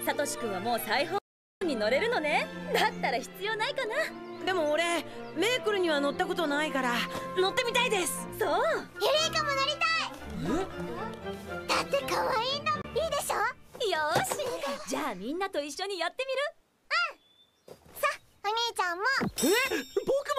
サトシ君はもう裁縫に乗れるのね。だったら必要ないかな。 でも俺メークルには乗ったことないから乗ってみたいです。 そう、 ユレイカも乗りたい。だって可愛いの。いいでしょ。 よし、じゃあみんなと一緒にやってみる。 さ、お兄ちゃんも。 僕